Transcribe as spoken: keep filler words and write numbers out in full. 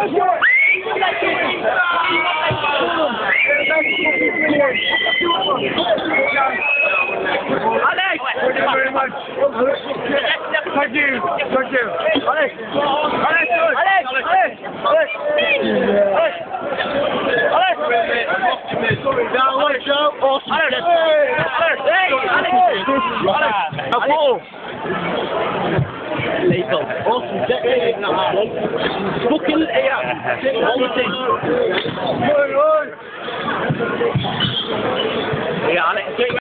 Alex! Thank you very much. Thank you. Thank you. Alex! Alex! Alex! Alex! Alex! Alex! Down, Alex! Awesome. Alex! Alex! Hey! Alex! Alex! A ball! Lethal. Awesome. Fucking yeah. All the team.